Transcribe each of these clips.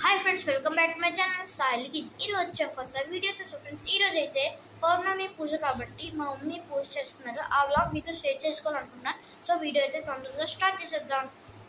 Hi friends, welcome back to my channel Sai Likhith. ఈరోజు కొత్త వీడియోతో సో ఫ్రెండ్స్ ఈరోజు అయితే పౌర్ణమి పూజ కాబట్టి మా మమ్మీ పూజ చేస్తున్నారు. ఆ వ్లాగ్ మీతో షేర్ చేసుకోవాలనుకున్నా. సో వీడియో అయితే తొందరగా స్టార్ట్ చేసేద్దాం.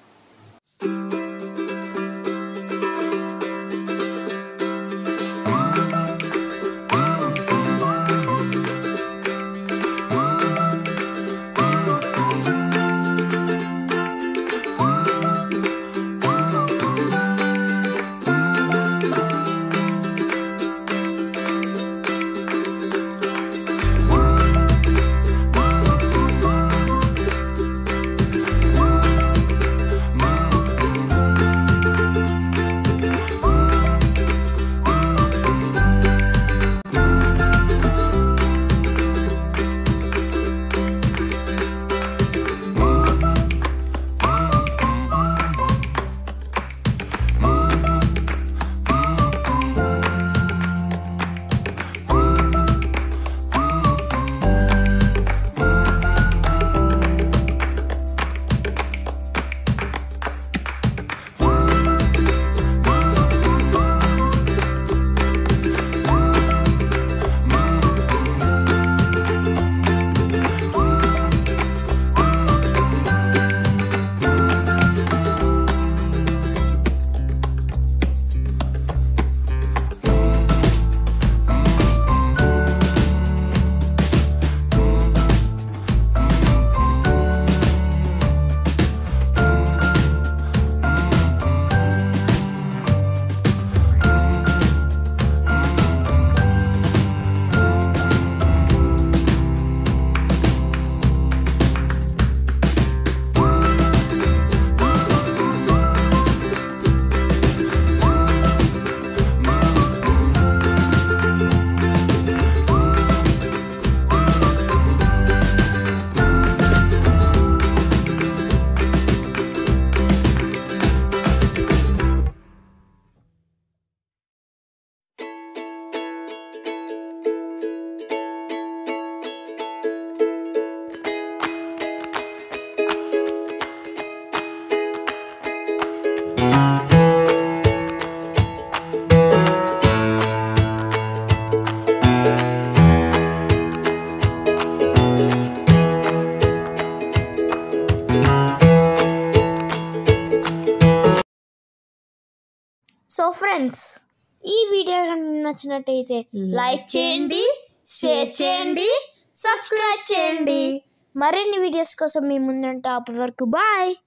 సో ఫ్రెండ్స్, ఈ వీడియో నచ్చినట్టయితే లైక్ చేయండి, షేర్ చేయండి, సబ్స్క్రైబ్ చేయండి. మరిన్ని వీడియోస్ కోసం మీ ముందుంటా. అప్పటి వరకు బాయ్.